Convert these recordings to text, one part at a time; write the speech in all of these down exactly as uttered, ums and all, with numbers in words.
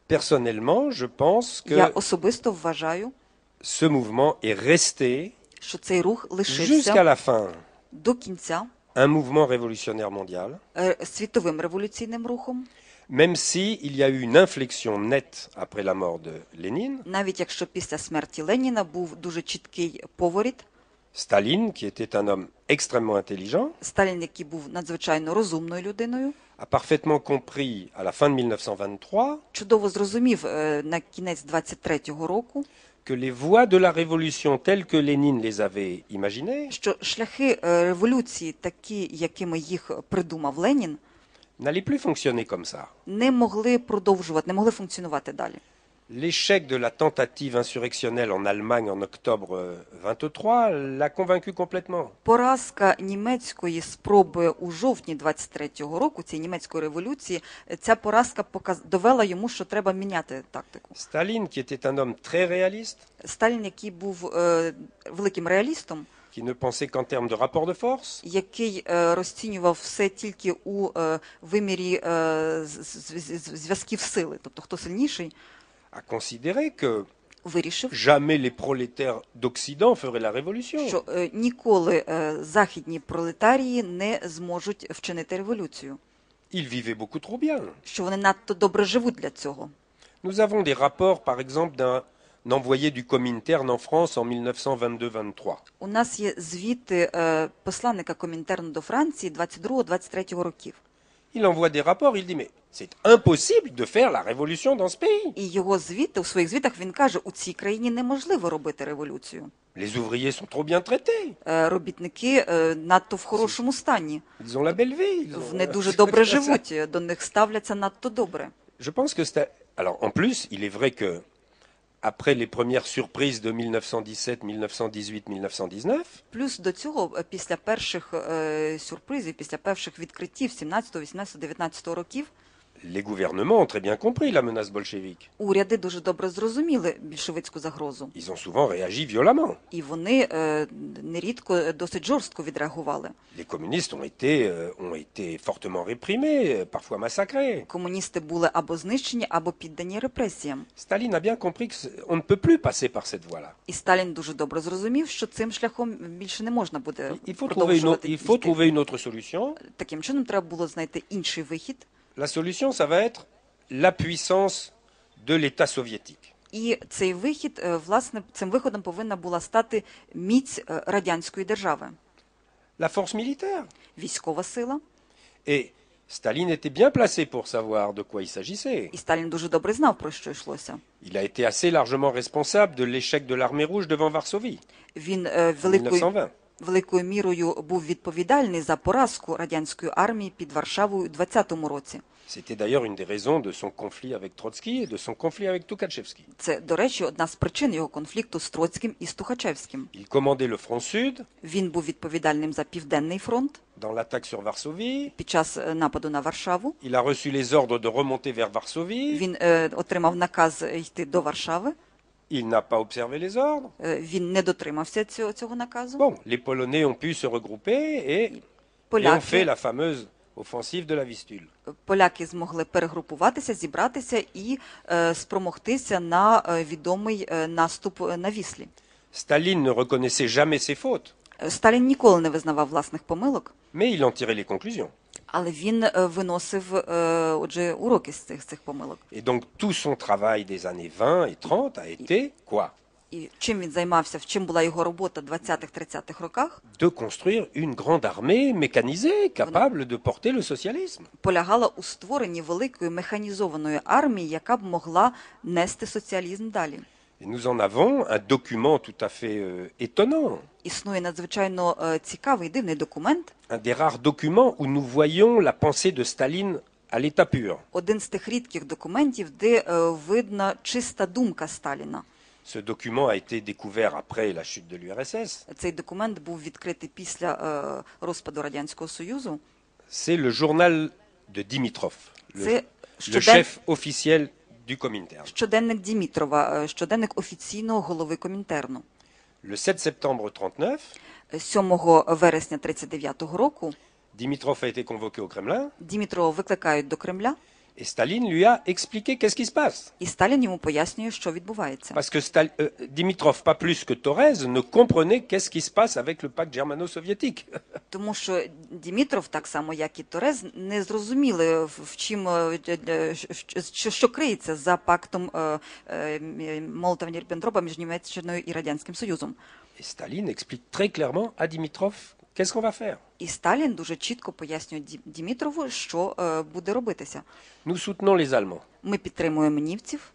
Personnellement, je pense Я que особисто вважаю, ce mouvement est resté що цей рух jusqu'à лишився la fin до кінця un mouvement révolutionnaire mondial, е, світовим революційним рухом, même si il y a eu une inflexion nette après la mort de Lénine. навіть якщо після смерті Леніна був дуже чіткий поворот. Staline, qui était un homme extrêmement intelligent, Сталін, який був надзвичайно розумною людиною, a parfaitement compris à la fin de mille neuf cent vingt-trois чудово зрозумів е, на кінець двадцять третього року, que les voies de la révolution telles que Lénine les avait imaginées що шляхи е, революції, такі, якими їх придумав Ленін, n'allaient plus fonctionner comme ça. не могли продовжувати, не могли функціонувати далі. L'échec de la tentative insurrectionnelle en Allemagne en octobre vingt-trois l'a convaincu complètement. Поразка німецької спроби у жовтні двадцять третього року, цієї німецької революції, ця поразка показ... довела йому, що треба міняти тактику. Staline, qui était un homme très réaliste, Сталін, який був е, великим реалістом, qui ne pensait qu'en termes de rapport de force, який е, розцінював все тільки у е, вимірі е, зв'язків сили, тобто хто сильніший, a considéré que вирішив, jamais les prolétaires d'Occident feraient la révolution. що е, ніколи е, західні пролетарії не зможуть вчинити революцію, Ils vivaient beaucoup trop bien. що вони надто добре живуть для цього. Nous avons des rapports, par exemple, d'un envoyé du Comintern en France en mille neuf cent vingt-deux vingt-trois. У нас є звіти е, посланника Комінтерну до Франції двадцять другого двадцять третього років. Il envoie des rapports, il dit mais c'est impossible de faire la révolution dans ce pays. І його звіти, у своїх звітах він каже, у цій країні неможливо робити революцію. Les ouvriers sont trop bien traités. Е, робітники е, надто в хорошому стані, Ils ont la belle vie. Ils ont... вони дуже добре живуть, до них ставляться надто добре. Je pense que c'est... Alors en plus, il est vrai que après les premières surprises de mille neuf cent dix-sept, mille neuf cent dix-huit, mille neuf cent dix-neuf, Плюс до цього, е, після перших е, сюрпризів, після перших відкриттів сімнадцятого, вісімнадцятого, дев'ятнадцятого років, les gouvernements ont très bien compris la menace bolchevique. уряди дуже добре зрозуміли більшовицьку загрозу. Ils ont souvent réagi violemment. І вони е, нерідко досить жорстко відреагували. Les communistes ont été, euh, ont été fortement réprimés, parfois massacrés. Комуністи були або знищені, або піддані репресіям. Staline a bien compris qu'on ne peut plus passer par cette voie-là. І Сталін дуже добре зрозумів, що цим шляхом більше не можна буде Il faut trouver une, продовжувати il faut йти. trouver une autre solution. Таким чином треба було знайти інший вихід. La solution, ça va être la puissance de l'État soviétique. І цей вихід, е, власне, цим виходом повинна була стати міць е, радянської держави. La force militaire. Військова сила. Et Staline était bien placé pour savoir de quoi il s'agissait. І Сталін дуже добре знав, про що йшлося. Il a été assez largement responsable de l'échec de l'armée rouge devant Varsovie Він е, en mille neuf cent великою, vingt. великою мірою був відповідальний за поразку радянської армії під Варшавою у двадцятому році. C'était d'ailleurs une des raisons de son conflit avec Trotsky et de son conflit avec Tukhachevsky. Це, до речі, одна з причин його конфлікту з Троцьким і з Тухачевським. Il commandait le front sud Він був відповідальним за Південний фронт dans l'attaque sur Varsovie. під час е, нападу на Варшаву. Il a reçu les ordres de remonter vers Varsovie. Він е, отримав наказ йти до Варшави. Il n'a pas observé les ordres. Е, він не дотримався цього, цього наказу. Bon, les Polonais ont pu se regrouper et, et ont fait Поляки, la fameuse offensive de la Vistule. поляки змогли перегрупуватися, зібратися і е, спромогтися на е, відомий е, наступ на Віслі. Staline ne reconnaissait jamais ses fautes, Е, Сталін ніколи не визнавав власних помилок, mais il en tirait les conclusions. але він е, виносив е, отже, уроки з цих, цих помилок. Et donc tout son travail des années vingt et trente a été quoi? І чим він займався, в чим була його робота в двадцятих-тридцятих роках, De construire une grande armée mécanisée capable de porter le socialisme. полягала у створенні великої механізованої армії, яка б могла нести соціалізм далі. Et nous en avons un document tout à fait euh, étonnant, Існує надзвичайно е, цікавий, дивний документ, un des rares documents où nous voyons la pensée de Staline à l'état pur. один з тих рідких документів, де е, видна чиста думка Сталіна. Ce document a été découvert après la chute de l'U R S S. Цей документ був відкритий після е, розпаду Радянського Союзу. C'est le journal de Dimitrov, le, Це le щоден... chef officiel du Comintern. щоденник Дімітрова, е, щоденник офіційного голови Комінтерну. Le sept septembre trente-neuf, сьомого вересня тридцять дев'ятого року Dimitrov a été convoqué au Kremlin. Дімітрова викликають до Кремля. Et Staline lui a expliqué qu'est-ce qui se passe. І Сталін йому пояснює, що відбувається. Parce que Stal- euh, Dimitrov, pas plus que Thorez, ne comprenait qu'est-ce qui se passe avec le pacte germano-soviétique. Тому що Дімітров, так само як і Торез, не зрозуміли, в в чим е, е, що, що криється за пактом е, е, Молотова-Ріббентропа між Німеччиною і Радянським Союзом. Et Staline explique très clairement à Dimitrov qu'est-ce qu'on va faire. І Сталін дуже чітко пояснює Ді- Дімітрову, що е, буде робитися. Nous soutenons les Allemands. Ми підтримуємо німців.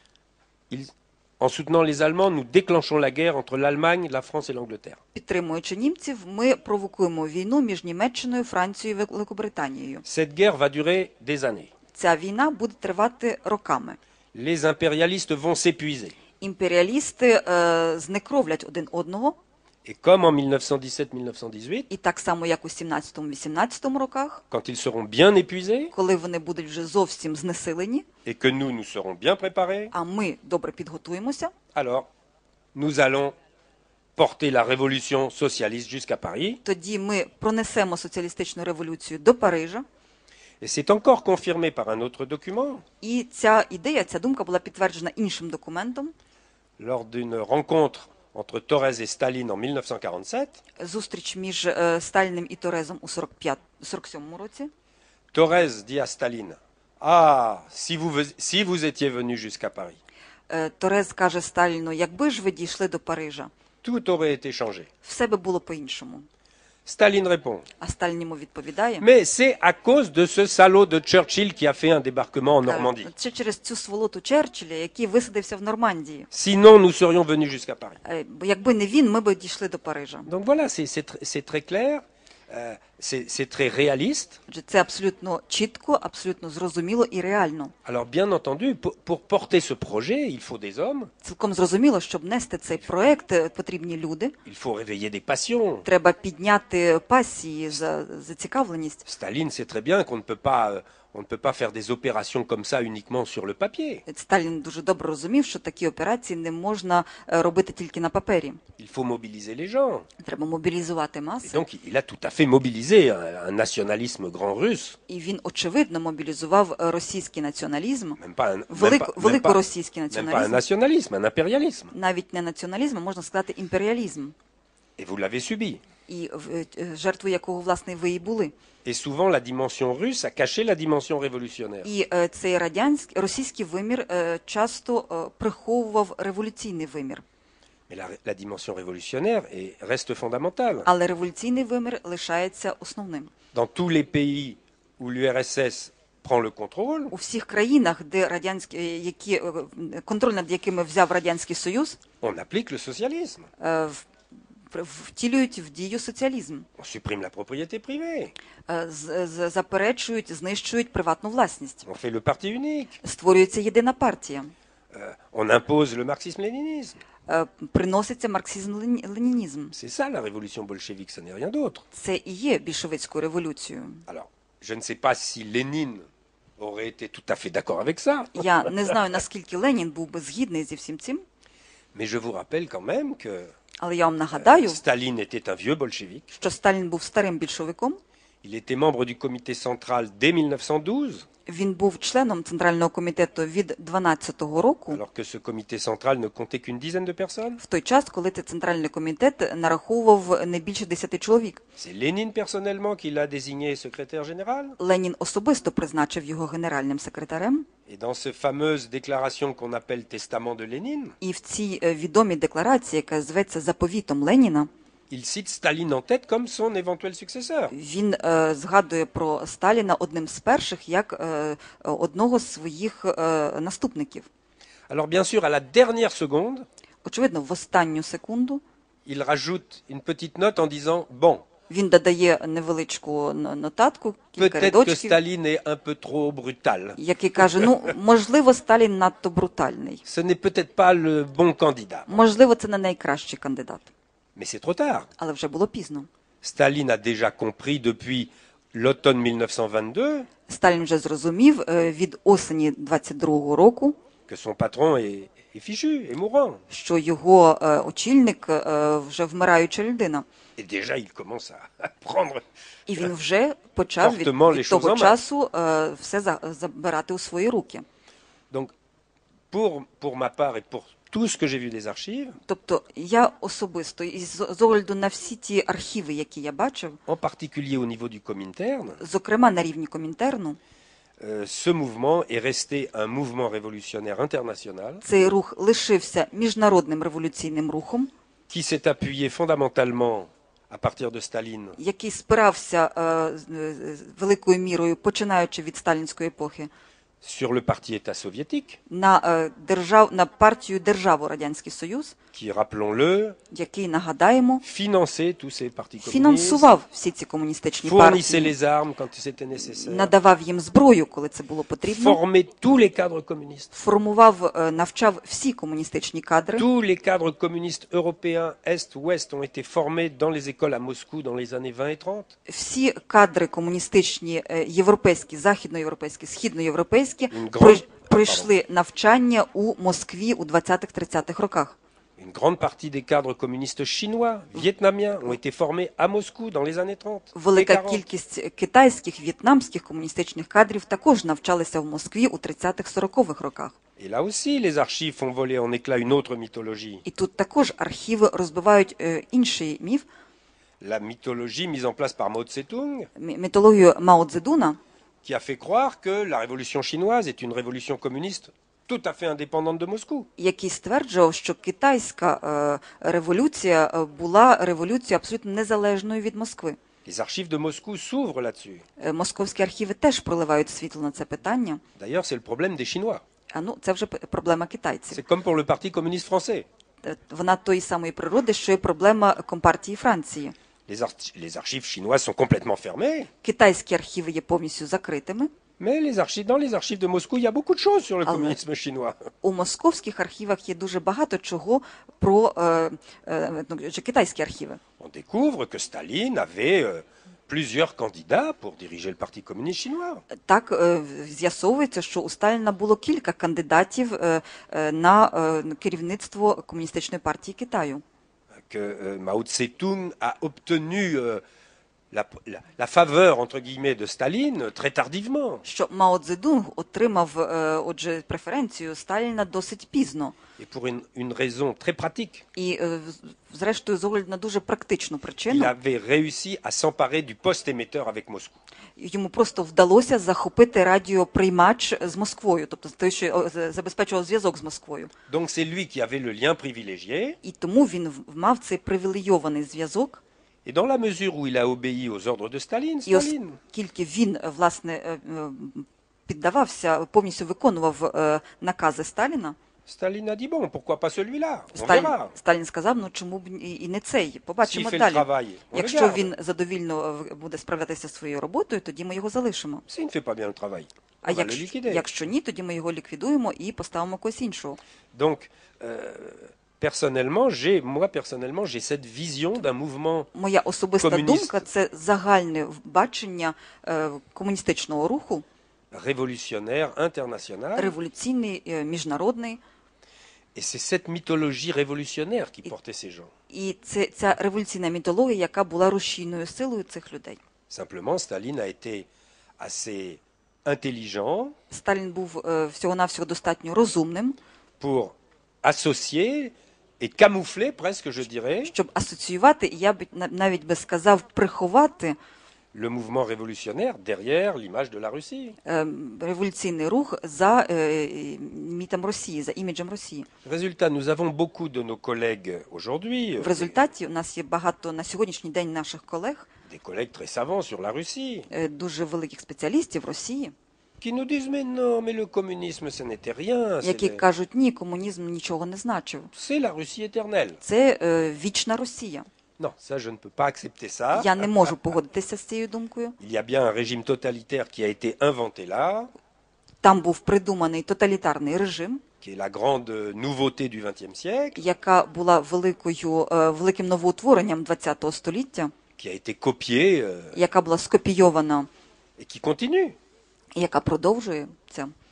Ils- En soutenant les Allemands, nous déclenchons la guerre entre l'Allemagne, la France et l'Angleterre. Підтримуючи німців, ми провокуємо війну між Німеччиною, Францією і Великобританією. Cette guerre va durer des années. Ця війна буде тривати роками. Les impérialistes vont s'épuiser. Імперіалісти е, знекровлять один одного, Et comme en mille neuf cent dix-sept mille neuf cent dix-huit, і так само, як у сімнадцятому-вісімнадцятому роках, quand ils seront bien épuisés коли вони будуть вже зовсім знесилені, et que nous, nous serons bien préparés, а ми добре підготуємося, alors nous allons porter la révolution socialiste jusqu'à Paris. тоді ми пронесемо соціалістичну революцію до Парижа. Et c'est encore confirmé par un autre document І ця ідея, ця думка була підтверджена іншим документом. lors d'une rencontre entre Thorez et Staline en mille neuf cent quarante-sept. Зустріч між е, Сталіним і Торезом у сорок п'ятому сорок сьомому році. Thorez dit à Staline, ah, si vous, ve- si vous étiez venu jusqu'à Paris, Е, Торез каже Сталіну, якби ж ви дійшли до Парижа, tout aurait été changé. все би було по-іншому. Staline répond, А Сталін йому відповідає, mais c'est à cause de ce salaud de Churchill qui a fait un débarquement en каже, Normandie. це через цю сволоту Черчилля, який висадився в Нормандії. Sinon, nous serions venus jusqu'à Paris. Е, бо якби не він, ми б дійшли до Парижа. Donc voilà, c'est c'est tr- c'est très clair, euh, c'est c'est très réaliste. Отже, це абсолютно чітко, абсолютно зрозуміло і реально. Alors bien entendu, pour, pour porter ce projet, il faut des hommes, Цілком зрозуміло, щоб нести цей проект, е, потрібні люди. il faut réveiller des passions. Треба підняти пасії, за зацікавленість. Staline sait très bien qu'on ne peut pas, euh, on ne peut pas faire des opérations comme ça uniquement sur le papier. Сталін дуже добре розумів, що такі операції не можна е, робити тільки на папері. Il faut mobiliser les gens. Треба мобілізувати Et маси. donc, il a tout à fait mobilisé un, un nationalisme grand russe, І він, очевидно, мобілізував е, російський націоналізм, même pas un, même велик, pas- même pas- великоросійський même pas un націоналізм, nationalisme, un impérialisme. навіть не націоналізм, а можна сказати імперіалізм, Et vous l'avez subi. і е, е, жертвою якого, власне, ви і були. Et souvent, la dimension russe a caché la dimension révolutionnaire. І е, цей радянський, російський вимір е, часто е, приховував революційний вимір. Mais la, la dimension révolutionnaire est, reste fondamentale. Але революційний вимір лишається основним. Dans tous les pays où l'U R S S prend le contrôle, У всіх країнах, де радянські, е, які, е, контроль над якими взяв Радянський Союз, on applique le socialisme. е, в- в- втілюють в дію соціалізм. On supprime la propriété privée. Е, з- з- заперечують, знищують приватну власність. On fait le parti unique. Створюється єдина партія. Euh, on impose le marxisme-léninisme. Е, Приноситься марксизм-ленінізм. C'est ça la révolution bolchevique, ce n'est rien d'autre. Це і є більшовицькою революцією. Alors, je ne sais pas si Lénine aurait été tout à fait d'accord avec ça, Я не знаю, наскільки Ленін був би згідний зі всім цим, mais je vous rappelle quand même que але я вам нагадаю, Staline était un vieux bolchevique. що Сталін був старим більшовиком. Il était membre du comité central dès mille neuf cent douze, Він був членом Центрального комітету від дванадцятого року, alors que ce comité central ne comptait qu'une dizaine de personnes. в той час, коли цей Центральний комітет нараховував не більше десяти чоловік. C'est Lénine personnellement qui l'a désigné secrétaire général. Ленін особисто призначив його генеральним секретарем. Et dans cette fameuse déclaration qu'on appelle testament de Lénine, І в цій е, відомій декларації, яка зветься заповітом Леніна, il cite Staline en tête comme son éventuel successeur. він е, згадує про Сталіна одним з перших як е, одного з своїх е, наступників. Alors bien sûr, à la dernière seconde, Очевидно, в останню секунду il rajoute une petite note en disant « Bon, він додає невеличку н- нотатку, кілька peut-être que рядочків, Staline est un peu trop brutal. який каже, ну, можливо, Сталін надто брутальний. Ce n'est peut-être pas le bon candidat. Можливо, це не найкращий кандидат. Mais c'est trop tard. Але вже було пізно. Staline a déjà compris depuis l'automne mille neuf cent vingt-deux Сталін вже зрозумів е, від осені двадцять другого року, que son patron est, est fichu, est mourant. що його е, очільник е, вже вмираюча людина. Et déjà, il commence à, à prendre. І він вже почав від, Fortement les від choses того en main. часу е, все за, забирати у свої руки. Donc, pour, pour ma part et pour tout ce que j'ai vu des archives, Тобто я особисто, і з, з огляду на всі ті архіви, які я бачив, en particulier au niveau du Comintern, зокрема на рівні Комінтерну, euh, ce mouvement est resté un mouvement révolutionnaire international цей рух лишився міжнародним революційним рухом, qui s'est appuyé fondamentalement à partir de Staline який спирався е, з- з- великою мірою, починаючи від сталінської епохи, sur le parti État soviétique, на, е, держав, на партію Державу Радянський Союз, qui, rappelons-le, який, нагадаємо, finançait tous ces partis communistes, фінансував всі ці комуністичні fournissait партії, les armes quand c'était nécessaire, надавав їм зброю, коли це було потрібно, formait tous les cadres communistes. формував, е, навчав всі комуністичні кадри. Tous les cadres communistes européens, Est, Ouest, ont été formés dans les écoles à Moscou dans les années vingt et trente. Всі кадри комуністичні, е, європейські, західноєвропейські, східноєвропейські, Une grande- прой- пройшли навчання у Москві у двадцятих-тридцятих роках. Une grande partie des cadres communistes chinois, vietnamiens ont été formés à Moscou dans les années trente et Велика quarante. кількість китайських, в'єтнамських комуністичних кадрів також навчалися в Москві у тридцятих-сорокових роках. Et là aussi, les archives font voler en éclats une autre mythologie. І тут також архіви розбивають е, інший міф, La mythologie mise en place par Mao Tse-tung, мі- мітологію Мао Цзедуна, qui a fait croire que la révolution chinoise est une révolution communiste tout à fait indépendante de Moscou. який стверджував, що китайська е, революція е, була революцією абсолютно незалежною від Москви. Les archives de Moscou s'ouvrent là-dessus. Е, Московські архіви теж проливають світло на це питання. D'ailleurs, c'est le problème des Chinois. А ну, це вже п- проблема китайців. C'est comme pour le Parti communiste français. Е, Вона тої самої природи, що і проблема Компартії Франції. Les, ar- les archives chinoises sont complètement fermées, Китайські архіви є повністю закритими. mais les archives, dans les archives de Moscou, il y a beaucoup de choses sur le Ah ouais. communisme chinois. У московських архівах є дуже багато чого про е, е, ну, вже китайські архіви. On découvre que Staline avait euh, plusieurs candidats pour diriger le Parti communiste chinois. Так е, з'ясовується, що у Сталіна було кілька кандидатів е, е, на е, керівництво Комуністичної партії Китаю. Que euh, Mao Tse-tung a obtenu euh, la, la, la faveur, entre guillemets, de Staline euh, très tardivement. Що Мао Цзедунг отримав, е, отже, преференцію Сталіна досить пізно. Et pour une, une raison très pratique. І, е, з- зрештою, з огляду на дуже практичну Il причину, avait réussi à s'emparer du poste émetteur avec Moscou. йому просто вдалося захопити радіоприймач з Москвою, тобто той, що о, з- забезпечував зв'язок з Москвою. Donc c'est lui qui avait le lien privilégié. І тому він в- мав цей привілейований зв'язок. Et dans la mesure où il a obéi aux ordres de Staline, І Staline, оскільки він, е, власне, е, е, піддавався, повністю виконував е, накази Сталіна, Staline a dit bon, pourquoi pas celui-là? On Сталін, verra. Сталін сказав, ну чому б і і не цей, S'il побачимо fait le далі. travail, on le Якщо garde. він задовільно е, буде справлятися зі своєю роботою, тоді ми його залишимо. S'il ne fait pas bien le travail, А on va le якщо, liquider. якщо ні, тоді ми його ліквідуємо і поставимо когось іншого. Donc, euh, personnellement, j'ai, moi personnellement, j'ai cette vision d'un mouvement Моя особиста Комуніст. думка – це загальне бачення е, комуністичного руху, révolutionnaire international. революційний, е, міжнародний. Et c'est cette mythologie révolutionnaire qui portait ces gens. І це ця революційна мітологія, яка була рушійною силою цих людей. Simplement, Staline a été assez intelligent Сталін був е, всього-навсього достатньо розумним, pour associer et camoufler, presque, je dirais, щоб асоціювати, і я б на- навіть би сказав, приховати le mouvement révolutionnaire derrière l'image de la Russie. е, революційний рух за е, мітом Росії, за іміджем Росії. Résultat, nous avons beaucoup de nos collègues aujourd'hui, В результаті у нас є багато на сьогоднішній день наших колег, des collègues très savants sur la Russie, е, дуже великих спеціалістів Росії, qui nous disent mais non, mais le communisme, ce n'était rien, c'est які le- кажуть, ні, комунізм нічого не значив. c'est la Russie éternelle. Це е, вічна Росія. Non, ça, je ne peux pas accepter ça. Я не можу погодитися з цією думкою. Il y a bien un régime totalitaire qui a été inventé là, Там був придуманий тоталітарний режим, qui est la grande nouveauté du vingtième siècle, яка була великою, е, великим новоутворенням ХХ століття, qui a été copié euh, яка була скопійована et qui continue. і яка продовжує це.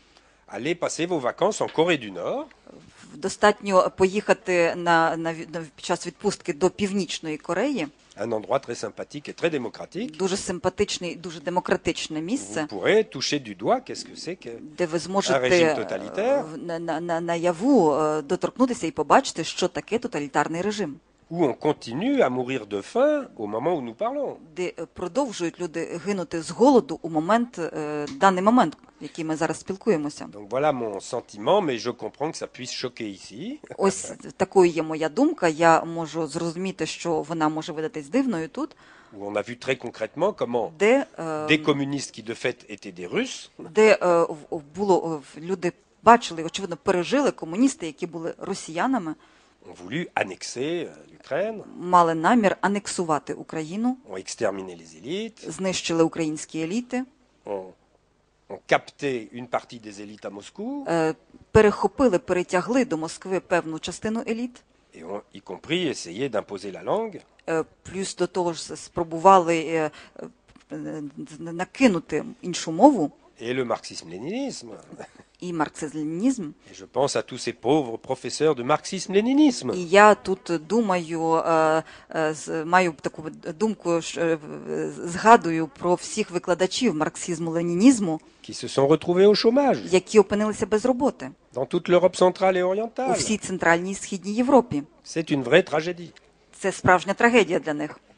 allez passer vos vacances en Corée du Nord. Достатньо поїхати на, на, ві- на під час відпустки до Північної Кореї, Un endroit très sympathique et très démocratique. дуже симпатичне і дуже демократичне Vous місце, pourrez toucher du doigt qu'est-ce que c'est que де ви зможете режим е, тоталітар. в- на, на, на, наяву е, доторкнутися і побачити, що таке тоталітарний режим, où on continue à mourir de faim au moment où nous parlons. де е, продовжують люди гинути з голоду у момент, е, даний момент, в який ми зараз спілкуємося. Donc voilà mon sentiment, mais je comprends que ça puisse choquer ici. Ось такою є моя думка. Я можу зрозуміти, що вона може видатись дивною тут, Où on a vu très concrètement comment де, des е, communistes qui de fait étaient des Russes де е, в- було е, люди бачили, очевидно, пережили комуністи, які були росіянами, ont voulu annexer euh, l'Ukraine, мали намір анексувати Україну, ont exterminé les élites, знищили українські еліти, ont, ont capté une partie des élites à Moscou, е, перехопили, перетягли до Москви певну частину еліт, et ont y compris essayé d'imposer la langue. е, плюс до того ж спробували е, е, накинути іншу мову Et le marxisme-léninisme. і марксизм-ленінізм. Et je pense à tous ces pauvres professeurs de marxisme-léninisme. І я тут думаю, е, е, з- маю таку думку, що, е, згадую про всіх викладачів марксизму-ленінізму, Qui se sont retrouvés au chômage які опинилися без роботи dans toute l'Europe centrale et у orientale. всій Центральній і Східній Європі. C'est une vraie tragédie. Це справжня трагедія для них.